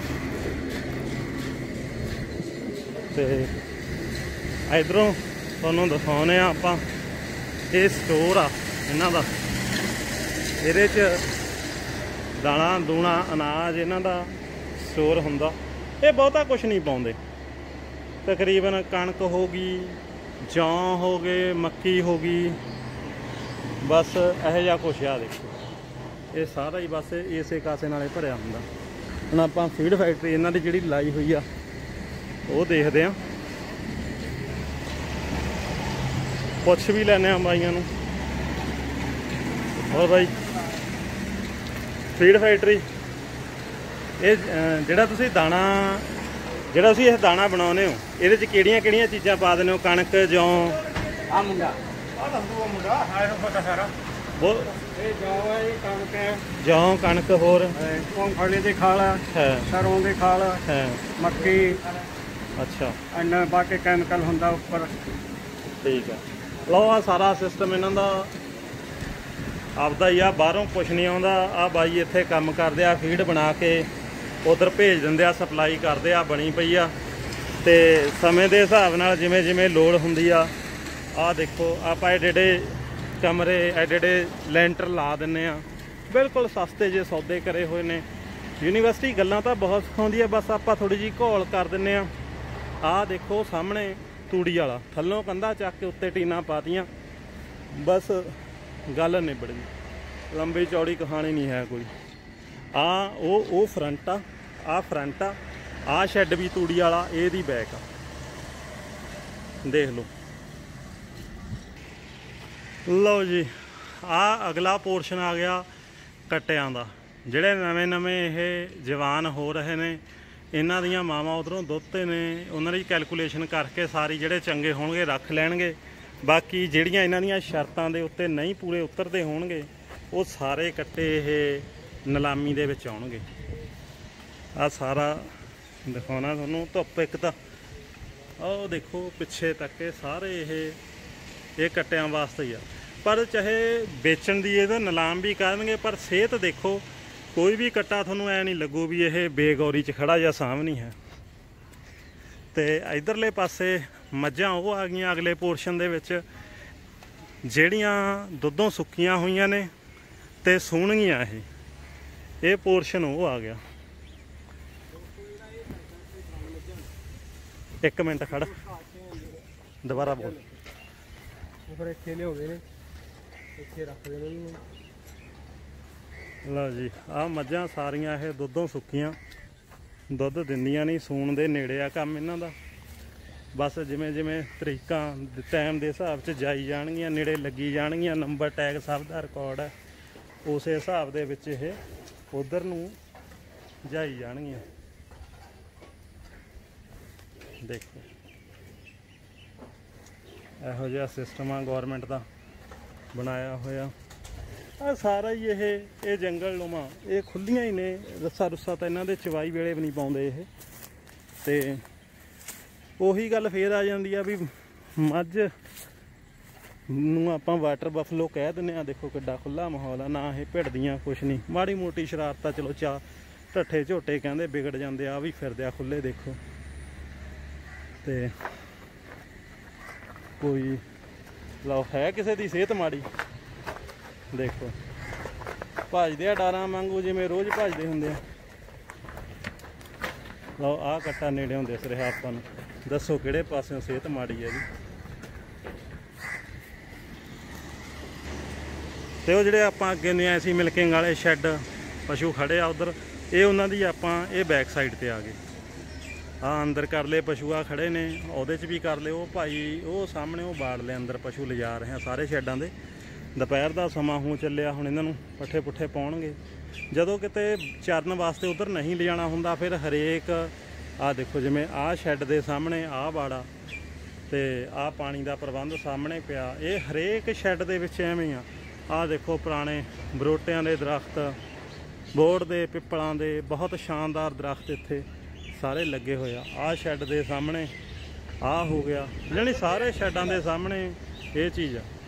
ਤੇ ਇਧਰੋਂ ਤੁਹਾਨੂੰ ਦਿਖਾਉਂਦੇ ਆ ਆਪਾਂ, ਇਹ ਸਟੋਰ ਆ ਇਹਨਾਂ ਦਾ। ਇਹਦੇ 'ਚ ਦਾਣਾ ਦੂਣਾ ਅਨਾਜ ਇਹਨਾਂ ਦਾ ਸਟੋਰ ਹੁੰਦਾ। ਇਹ ਬਹੁਤਾ ਕੁਛ ਨਹੀਂ ਪਾਉਂਦੇ, ਤਕਰੀਬਨ ਕਣਕ ਹੋ ਗਈ, ਜੌਂ ਹੋ ਗਏ, ਮੱਕੀ ਹੋ ਗਈ, ਬਸ ਇਹੋ ਜਿਹਾ ਕੁਛ ਆ। ਦੇਖੋ ਇਹ ਸਾਰਾ ਹੀ ਬਸ ਇਸੇ ਕਾਸੇ ਨਾਲੇ ਭਰਿਆ ਹੁੰਦਾ। ਹੁਣ ਆਪਾਂ ਫੀਡ ਫੈਕਟਰੀ ਇਹਨਾਂ ਦੀ ਜਿਹੜੀ ਲਾਈ ਹੋਈ ਆ ਉਹ ਦੇਖਦੇ ਆ, ਪੁੱਛ ਵੀ ਲੈਂਦੇ ਆ ਬਾਈਆਂ ਨੂੰ। ਹੋਰ ਬਾਈ, ਫੀਡ ਫੈਕਟਰੀ ਇਹ ਜਿਹੜਾ ਤੁਸੀਂ ਇਹ ਦਾਣਾ ਬਣਾਉਂਦੇ ਹੋ, ਇਹਦੇ 'ਚ ਕਿਹੜੀਆਂ ਕਿਹੜੀਆਂ ਚੀਜ਼ਾਂ ਪਾ ਦਿੰਦੇ ਹੋ? ਕਣਕ, ਜੌਂ? ਆ ਮੁੰਡਾ ਪਤਾ ਸਾਰਾ। ਉਹ ਇਹ ਜੌਂ ਹੈ, ਇਹ ਕਣਕ ਹੈ। ਜੌਂ, ਕਣਕ, ਹੋਰ? ਮੂੰਗਫਲੀ ਦੀ ਖਾਲ ਹੈ, ਸਰੋਂ ਦੀ ਖਾਲ ਹੈ, ਮੱਕੀ। ਅੱਛਾ, ਇੰਨਾ ਬਾਕੀ ਕੈਮੀਕਲ ਹੁੰਦਾ ਉੱਪਰ। ਠੀਕ ਆ। ਲਓ ਆ ਸਾਰਾ ਸਿਸਟਮ ਇਹਨਾਂ ਦਾ ਆਪਦਾ ਹੀ ਆ, ਬਾਹਰੋਂ ਕੁਛ ਨਹੀਂ ਆਉਂਦਾ। ਆ ਬਾਈ ਇੱਥੇ ਕੰਮ ਕਰਦੇ ਆ, ਫੀਡ ਬਣਾ ਕੇ ਉਧਰ ਭੇਜ ਦਿੰਦੇ ਆ, ਸਪਲਾਈ ਕਰਦੇ ਆ, ਬਣੀ ਪਈ ਆ। ਤੇ ਸਮੇਂ ਦੇ ਹਿਸਾਬ ਨਾਲ ਜਿਵੇਂ ਜਿਵੇਂ ਲੋੜ ਹੁੰਦੀ ਆ, ਆਹ ਦੇਖੋ ਆਪਾਂ ਐਡੇ ਕਮਰੇ, ਐਡੇ ਲੈਂਟਰ ਲਾ ਦਿੰਦੇ ਆ। ਬਿਲਕੁਲ ਸਸਤੇ ਜੇ ਸੌਦੇ ਕਰੇ ਹੋਏ ਨੇ। ਯੂਨੀਵਰਸਿਟੀ ਗੱਲਾਂ ਤਾਂ ਬਹੁਤ ਸਿਖਾਉਂਦੀ ਆ, ਬਸ ਆਪਾਂ ਥੋੜੀ ਜਿਹੀ ਘੋਲ ਕਰ ਦਿੰਦੇ ਆ। ਆਹ ਦੇਖੋ ਸਾਹਮਣੇ ਤੂੜੀ ਵਾਲਾ, ਥੱਲੋਂ ਕੰਧਾਂ ਚੱਕ ਕੇ ਉੱਤੇ ਟੀਨਾਂ ਪਾਤੀਆਂ, ਬਸ ਗੱਲ ਨਿਬੜ ਗਈ। ਲੰਬੀ ਚੌੜੀ ਕਹਾਣੀ ਨਹੀਂ ਹੈ ਕੋਈ। ਉਹ ਫਰੰਟ ਆ, ਆਹ ਫਰੰਟ ਆ, ਆਹ ਸ਼ੈੱਡ ਵੀ ਤੂੜੀ ਵਾਲਾ, ਇਹਦੀ ਬੈਕ ਆ, ਦੇਖ ਲਓ। ਲਓ ਜੀ, ਆਹ ਅਗਲਾ ਪੋਰਸ਼ਨ ਆ ਗਿਆ ਕੱਟਿਆਂ ਦਾ। ਜਿਹੜੇ ਨਵੇਂ ਇਹ ਜਵਾਨ ਹੋ ਰਹੇ ਨੇ, ਇਹਨਾਂ ਦੀਆਂ ਮਾਵਾਂ ਉਧਰੋਂ ਦੁੱਧ ਤੇ ਨੇ, ਉਹਨਾਂ ਦੀ ਕੈਲਕੂਲੇਸ਼ਨ ਕਰਕੇ ਸਾਰੀ ਜਿਹੜੇ ਚੰਗੇ ਹੋਣਗੇ ਰੱਖ ਲੈਣਗੇ। ਬਾਕੀ ਜਿਹੜੀਆਂ ਇਹਨਾਂ ਦੀਆਂ ਸ਼ਰਤਾਂ ਦੇ ਉੱਤੇ ਨਹੀਂ ਪੂਰੇ ਉਤਰਦੇ ਹੋਣਗੇ, ਉਹ ਸਾਰੇ ਕੱਟੇ ਇਹ ਨਿਲਾਮੀ ਦੇ ਵਿੱਚ ਆਉਣਗੇ। ਆਹ ਸਾਰਾ ਦਿਖਾਉਣਾ ਤੁਹਾਨੂੰ। ਧੁੱਪ ਇੱਕ ਤਾਂ ਉਹ ਦੇਖੋ ਪਿੱਛੇ ਤੱਕ, ਇਹ ਸਾਰੇ ਇਹ ਕੱਟਿਆਂ ਵਾਸਤੇ ਹੀ ਆ। ਪਰ ਚਾਹੇ ਵੇਚਣ ਦੀ ਇਹਦਾ ਨਿਲਾਮ ਵੀ ਕਰਨਗੇ, ਪਰ ਸਿਹਤ ਦੇਖੋ, ਕੋਈ ਵੀ ਕੱਟਾ ਤੁਹਾਨੂੰ ਐ ਨਹੀਂ ਲੱਗੂ ਵੀ ਇਹ ਬੇਗੌਰੀ 'ਚ ਖੜਾ ਜਾਂ ਸਾਂਭ ਨਹੀਂ ਹੈ। ਤੇ ਇਧਰਲੇ ਪਾਸੇ ਮੱਝਾਂ ਉਹ ਆ ਗਈਆਂ ਅਗਲੇ ਪੋਰਸ਼ਨ ਦੇ ਵਿੱਚ, ਜਿਹੜੀਆਂ ਦੁੱਧੋਂ ਸੁੱਕੀਆਂ ਹੋਈਆਂ ਨੇ ਤੇ ਸੂਣਗੀਆਂ। ਇਹ ਪੋਰਸ਼ਨ ਉਹ ਆ ਗਿਆ। ਇੱਕ ਮਿੰਟ ਖੜ, ਦੁਬਾਰਾ ਬੋਲ। ਫਿਰ ਇੱਥੇ ਲਿਆਉਂਦੇ ਨੇ, ਇੱਥੇ ਰੱਖਦੇ ਨੇ ਇਹਨੂੰ। ਲਓ ਜੀ, ਆਹ ਮੱਝਾਂ ਸਾਰੀਆਂ ਇਹ ਦੁੱਧੋਂ ਸੁੱਕੀਆਂ, ਦੁੱਧ ਦਿੰਦੀਆਂ ਨਹੀਂ, ਸੂਣ ਦੇ ਨੇੜੇ ਆ ਕੰਮ ਇਹਨਾਂ ਦਾ। ਬਸ ਜਿਵੇਂ ਜਿਵੇਂ ਤਰੀਕਾਂ ਟਾਈਮ ਦੇ ਹਿਸਾਬ 'ਚ ਜਾਈ ਜਾਣਗੀਆਂ, ਨੇੜੇ ਲੱਗੀ ਜਾਣਗੀਆਂ, ਨੰਬਰ ਟੈਗ ਸਭ ਦਾ ਰਿਕਾਰਡ ਹੈ, ਉਸੇ ਹਿਸਾਬ ਦੇ ਵਿੱਚ ਇਹ ਉਧਰ ਨੂੰ ਜਾਈ ਜਾਣਗੀਆਂ। ਦੇਖੋ ਇਹੋ ਜਿਹਾ ਸਿਸਟਮ ਆ ਗੌਰਮੈਂਟ ਦਾ ਬਣਾਇਆ ਹੋਇਆ। ਆ ਸਾਰਾ ਹੀ ਇਹ ਜੰਗਲ ਨੁਮਾ, ਇਹ ਖੁੱਲੀਆਂ ਹੀ ਨੇ। ਰੱਸਾ ਰੁੱਸਾ ਤਾਂ ਇਹਨਾਂ ਦੇ ਚਵਾਈ ਵੇਲੇ ਵੀ ਨਹੀਂ ਪਾਉਂਦੇ ਇਹ। ਤੇ ਉਹੀ ਗੱਲ ਫੇਰ ਆ ਜਾਂਦੀ ਆ ਵੀ ਮੱਝ ਨੂੰ ਆਪਾਂ ਵਾਟਰ ਬਫਲੋ ਕਹਿ ਦਿੰਦੇ ਆ। ਦੇਖੋ ਕਿੱਡਾ ਖੁੱਲਾ ਮਾਹੌਲ ਆ, ਨਾ ਇਹ ਭਿੜਦੀਆਂ ਕੁਛ ਨਹੀਂ। ਮਾੜੀ ਮੋਟੀ ਸ਼ਰਾਰਤ ਆ ਚਲੋ ਢੱਠੇ ਝੋਟੇ ਕਹਿੰਦੇ ਵਿਗੜ ਜਾਂਦੇ ਆ, ਵੀ ਫਿਰਦੇ ਆ ਖੁੱਲੇ। ਦੇਖੋ ਤੇ ਕੋਈ ਲਓ ਹੈ ਕਿਸੇ ਦੀ ਸਿਹਤ ਮਾੜੀ, ਦੇਖੋ ਭੱਜਦੇ ਆ ਡਾਰਾਂ ਵਾਂਗੂ ਜਿਵੇਂ ਰੋਜ਼ ਭੱਜਦੇ ਹੁੰਦੇ ਆ। ਲਓ ਆਹ ਕੱਟਾ ਨੇੜੇ ਹੁੰਦੇ ਦਿਸ ਰਿਹਾ ਆਪਾਂ ਨੂੰ, ਦੱਸੋ ਕਿਹੜੇ ਪਾਸਿਓਂ ਸਿਹਤ ਮਾੜੀ ਹੈ ਜੀ। ਤੇ ਉਹ ਜਿਹੜੇ ਆਪਾਂ ਅੱਗੇ ਨੂੰ ਆਏ ਸੀ ਮਿਲਕਿੰਗ ਵਾਲੇ ਸ਼ੈੱਡ ਪਸ਼ੂ ਖੜੇ ਆ ਉਧਰ, ਇਹ ਉਹਨਾਂ ਦੀ ਆਪਾਂ ਇਹ ਬੈਕ ਸਾਈਡ ਤੇ ਆ ਗਏ। ਆ ਅੰਦਰ ਕਰ ਲਏ ਪਸ਼ੂ ਆ ਖੜੇ ਨੇ, ਉਹਦੇ 'ਚ ਵੀ ਕਰ ਲਏ। ਉਹ ਭਾਈ ਉਹ ਸਾਹਮਣੇ ਉਹ ਬਾੜ ਲਏ ਅੰਦਰ ਪਸ਼ੂ ਲਿਜਾ ਰਹੇ ਆ ਸਾਰੇ ਸ਼ੈੱਡਾਂ ਦੇ। ਦੁਪਹਿਰ ਦਾ ਸਮਾਂ ਹੋ ਚੱਲਿਆ, ਹੁਣ ਇਹਨਾਂ ਨੂੰ ਪੱਠੇ ਪੁੱਠੇ ਪਾਉਣਗੇ। ਜਦੋਂ ਕਿਤੇ ਚਰਨ ਵਾਸਤੇ ਉਧਰ ਨਹੀਂ ਲਿਜਾਣਾ ਹੁੰਦਾ ਫਿਰ ਹਰੇਕ ਆਹ ਦੇਖੋ ਜਿਵੇਂ ਆਹ ਸ਼ੈੱਡ ਦੇ ਸਾਹਮਣੇ ਆਹ ਬਾੜਾ ਤੇ ਆਹ ਪਾਣੀ ਦਾ ਪ੍ਰਬੰਧ ਸਾਹਮਣੇ ਪਿਆ। ਇਹ ਹਰੇਕ ਸ਼ੈੱਡ ਦੇ ਵਿੱਚ ਐਵੇਂ ਆ। ਆਹ ਦੇਖੋ ਪੁਰਾਣੇ ਬਰੋਟਿਆਂ ਦੇ ਦਰਖਤ, ਬੋੜ ਦੇ, ਪਿੱਪਲਾਂ ਦੇ, ਬਹੁਤ ਸ਼ਾਨਦਾਰ ਦਰਖਤ ਇੱਥੇ ਸਾਰੇ ਲੱਗੇ ਹੋਏ ਆ। ਆਹ ਸ਼ੈੱਡ ਦੇ ਸਾਹਮਣੇ ਆਹ ਹੋ ਗਿਆ, ਯਾਨੀ ਸਾਰੇ ਸ਼ੈੱਡਾਂ ਦੇ ਸਾਹਮਣੇ ਇਹ ਚੀਜ਼ ਆ।